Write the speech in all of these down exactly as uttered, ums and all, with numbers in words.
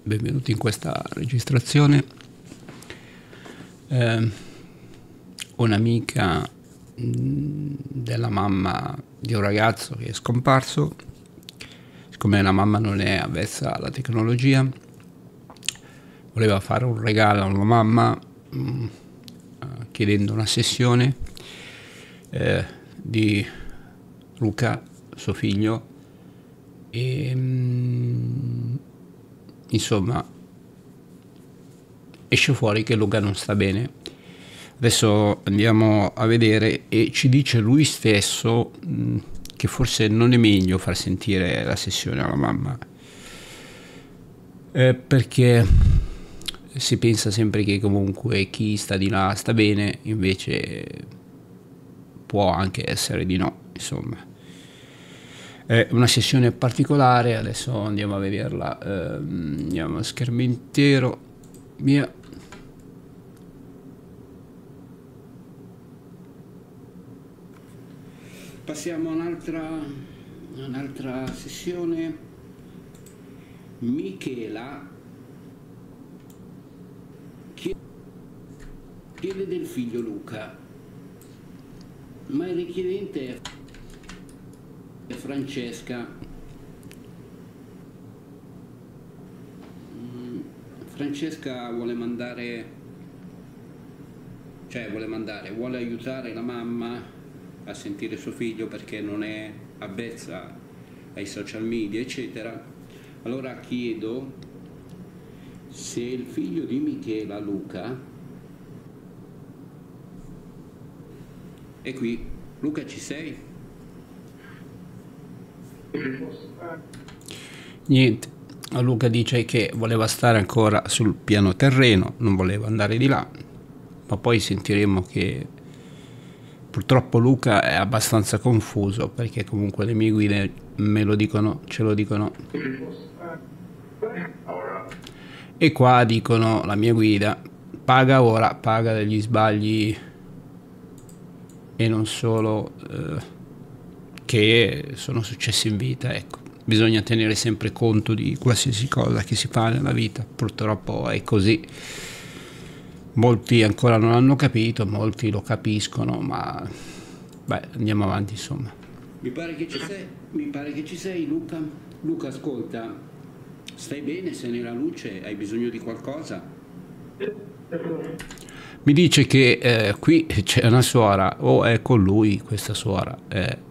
benvenuti in questa registrazione. Eh, un'amica mh, della mamma di un ragazzo che è scomparso, siccome la mamma non è avvezza alla tecnologia, voleva fare un regalo alla mamma mh, chiedendo una sessione eh, di Luca, suo figlio, e mh, insomma esce fuori che Luca non sta bene. Adesso andiamo a vedere e ci dice lui stesso mh, che forse non è meglio far sentire la sessione alla mamma, eh, perché si pensa sempre che comunque chi sta di là sta bene, invece può anche essere di no, insomma. È una sessione particolare, adesso andiamo a vederla, eh, andiamo a schermo intero, via. Passiamo a un'altra un'altra sessione. Michela chiede del figlio Luca, ma il richiedente è Francesca. Francesca vuole mandare, cioè vuole mandare, vuole aiutare la mamma a sentire suo figlio perché non è avvezza ai social media, eccetera. Allora chiedo se il figlio di Michela, Luca, è qui. Luca, ci sei? Niente. Luca dice che voleva stare ancora sul piano terreno, non voleva andare di là, ma poi sentiremo che purtroppo Luca è abbastanza confuso, perché comunque le mie guide me lo dicono, ce lo dicono. E qua dicono, la mia guida, paga ora, paga degli sbagli e non solo eh, che sono successi in vita, ecco. Bisogna tenere sempre conto di qualsiasi cosa che si fa nella vita, purtroppo è così. Molti ancora non hanno capito, molti lo capiscono, ma beh, andiamo avanti, insomma. Mi pare che ci sei, mi pare che ci sei, Luca. Luca, ascolta, stai bene? Sei nella luce? Hai bisogno di qualcosa? Mi dice che eh, qui c'è una suora, o è con lui questa suora. Eh.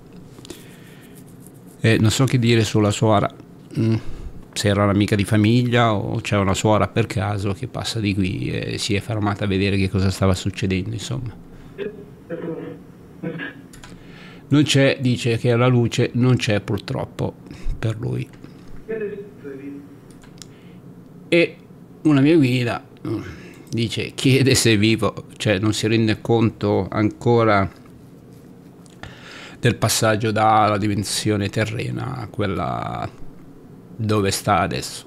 Eh, non so che dire sulla suora, mm, se era un'amica di famiglia o c'è una suora per caso che passa di qui e si è fermata a vedere che cosa stava succedendo, insomma. Non c'è, dice che la luce non c'è purtroppo per lui. E una mia guida dice, chiede se è vivo, cioè non si rende conto ancora del passaggio dalla dimensione terrena a quella dove sta adesso.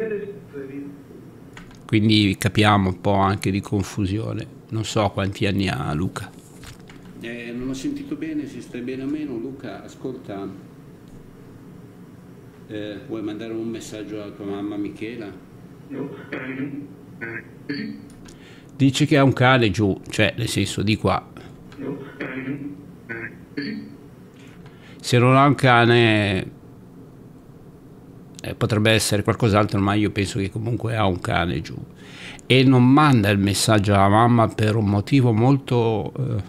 Quindi capiamo un po' anche di confusione. Non so quanti anni ha Luca. Eh, non ho sentito bene se stai bene o meno. Luca, ascolta, eh, vuoi mandare un messaggio alla tua mamma Michela? Dice che ha un cane giù, cioè nel senso di qua. Se non ha un cane eh, potrebbe essere qualcos'altro, ma io penso che comunque ha un cane giù e non manda il messaggio alla mamma per un motivo molto eh,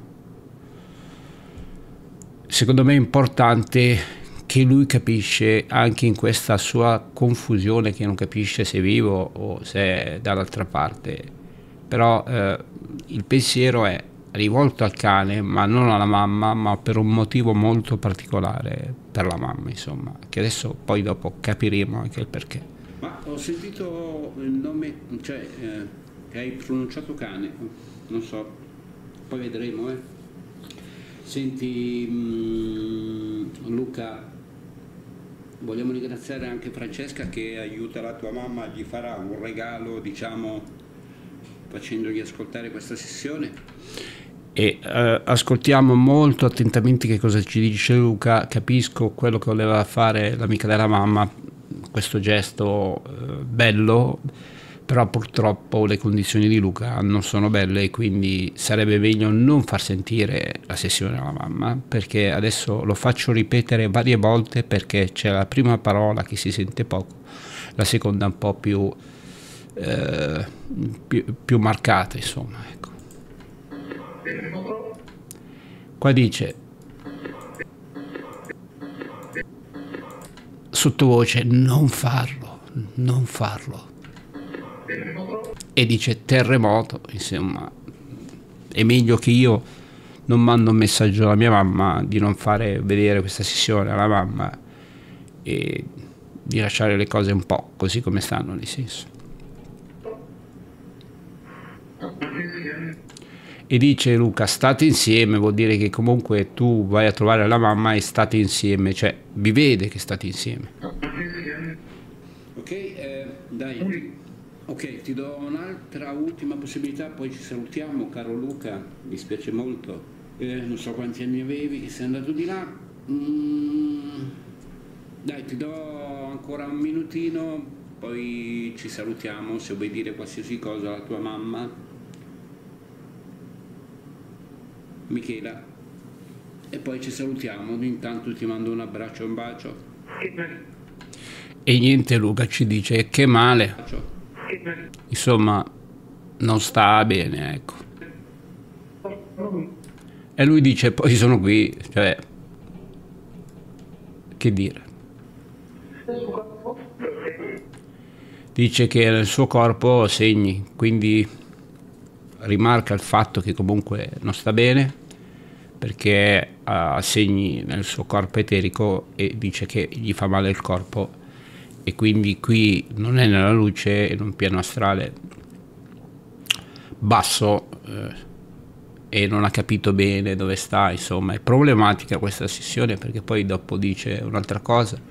secondo me importante, che lui capisce anche in questa sua confusione, che non capisce se è vivo o se è dall'altra parte, però eh, il pensiero è rivolto al cane, ma non alla mamma, ma per un motivo molto particolare per la mamma, insomma, che adesso poi dopo capiremo anche il perché. Ma ho sentito il nome, cioè eh, che hai pronunciato cane, non so, poi vedremo, eh. Senti, mh, Luca, vogliamo ringraziare anche Francesca che aiuta la tua mamma, gli farà un regalo, diciamo, facendogli ascoltare questa sessione. E eh, ascoltiamo molto attentamente che cosa ci dice Luca. Capisco quello che voleva fare l'amica della mamma, questo gesto eh, bello, però purtroppo le condizioni di Luca non sono belle e quindi sarebbe meglio non far sentire la sessione alla mamma, perché adesso lo faccio ripetere varie volte perché c'è la prima parola che si sente poco, la seconda un po' più, eh, più, più marcata, insomma, ecco. Qua dice sottovoce non farlo, non farlo. E dice terremoto, insomma, è meglio che io non mando un messaggio alla mia mamma di non fare vedere questa sessione alla mamma e di lasciare le cose un po' così come stanno, nel senso. E dice Luca, state insieme, vuol dire che comunque tu vai a trovare la mamma e state insieme, cioè vi vede che state insieme. Ok, eh, dai. Ok, ti do un'altra ultima possibilità, poi ci salutiamo, caro Luca, mi spiace molto, eh, non so quanti anni avevi che sei andato di là, mm, dai, ti do ancora un minutino, poi ci salutiamo, se vuoi dire qualsiasi cosa alla tua mamma. Michela, e poi ci salutiamo, intanto ti mando un abbraccio e un bacio. E niente, Luca ci dice che male. Insomma, non sta bene, ecco. E lui dice, poi sono qui, cioè, che dire. Dice che nel suo corpo segni, quindi rimarca il fatto che comunque non sta bene, perché ha segni nel suo corpo eterico e dice che gli fa male il corpo. E quindi qui non è nella luce, è in un piano astrale basso eh, e non ha capito bene dove sta, insomma è problematica questa sessione perché poi dopo dice un'altra cosa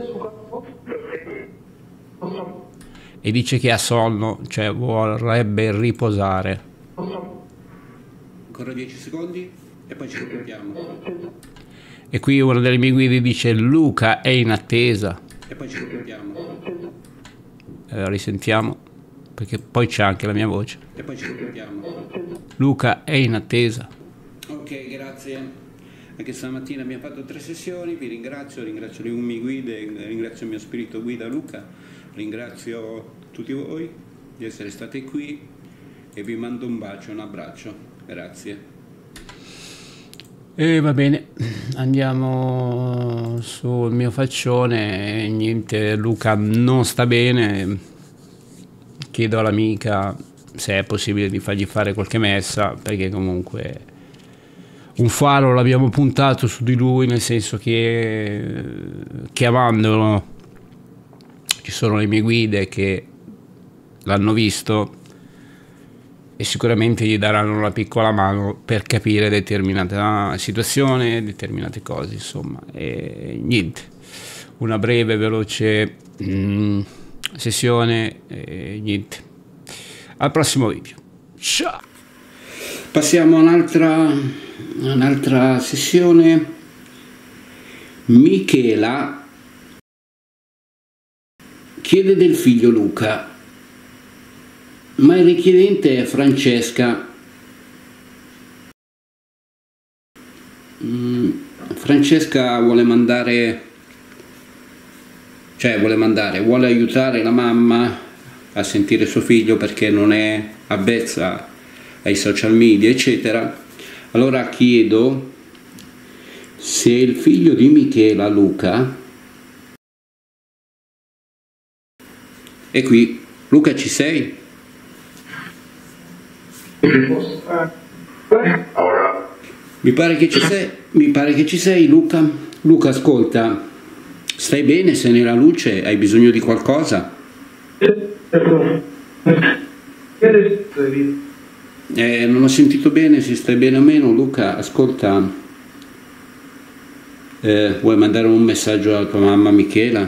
e dice che ha sonno, cioè vorrebbe riposare. Ancora dieci secondi e poi ci ripetiamo. E qui una delle mie guide dice Luca è in attesa. E poi ci ripetiamo. Eh, risentiamo, perché poi c'è anche la mia voce. E poi ci ripetiamo. Luca è in attesa. Ok, grazie. Anche stamattina abbiamo fatto tre sessioni, vi ringrazio, ringrazio le mie guide, ringrazio il mio spirito guida Luca, ringrazio tutti voi di essere stati qui e vi mando un bacio, un abbraccio. Grazie. E va bene, andiamo sul mio faccione, niente, Luca non sta bene, chiedo all'amica se è possibile di fargli fare qualche messa, perché comunque un faro l'abbiamo puntato su di lui, nel senso che chiamandolo ci sono le mie guide che l'hanno visto e sicuramente gli daranno una piccola mano per capire determinata situazione, determinate cose, insomma. E niente, una breve, veloce mm, sessione e niente. Al prossimo video. Ciao! Passiamo a un'altra, un'altra sessione. Michela chiede del figlio Luca, ma il richiedente è Francesca. Mm, Francesca vuole mandare, cioè vuole mandare, vuole aiutare la mamma a sentire suo figlio perché non è avvezza ai social media, eccetera. Allora chiedo se il figlio di Michela, Luca, è qui. Luca, ci sei? Mi pare che ci sei, mi pare che ci sei, Luca. Luca, ascolta, stai bene? Sei nella luce? Hai bisogno di qualcosa? Eh, non ho sentito bene se stai bene o meno, Luca. Ascolta, eh, vuoi mandare un messaggio alla tua mamma Michela?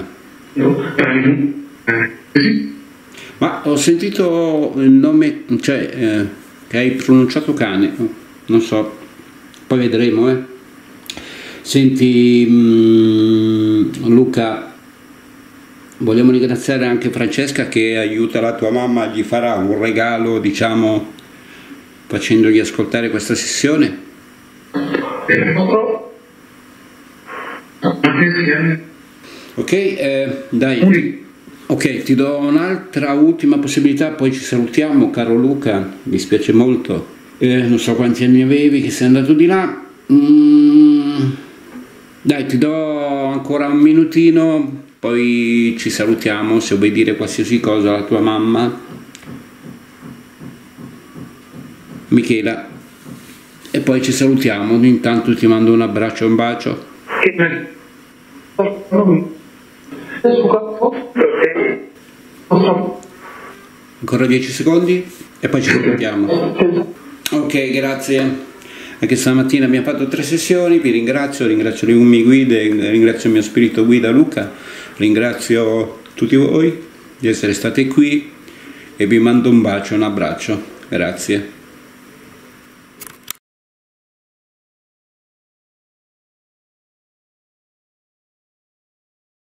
Ma ho sentito il nome, cioè, eh, che hai pronunciato cane, non so, poi vedremo, eh. Senti, mh, Luca, vogliamo ringraziare anche Francesca che aiuta la tua mamma, gli farà un regalo, diciamo, facendogli ascoltare questa sessione. Ok, eh, dai, ok, ti do un'altra ultima possibilità, poi ci salutiamo, caro Luca, mi dispiace molto, eh, non so quanti anni avevi che sei andato di là, mm, dai, ti do ancora un minutino, poi ci salutiamo, se vuoi dire qualsiasi cosa alla tua mamma, Michela, e poi ci salutiamo, intanto ti mando un abbraccio e un bacio. Ancora dieci secondi e poi ci salutiamo. Ok, grazie. Anche stamattina abbiamo fatto tre sessioni, vi ringrazio, ringrazio le Ummi Guide, ringrazio il mio spirito guida Luca, ringrazio tutti voi di essere stati qui e vi mando un bacio, un abbraccio. Grazie.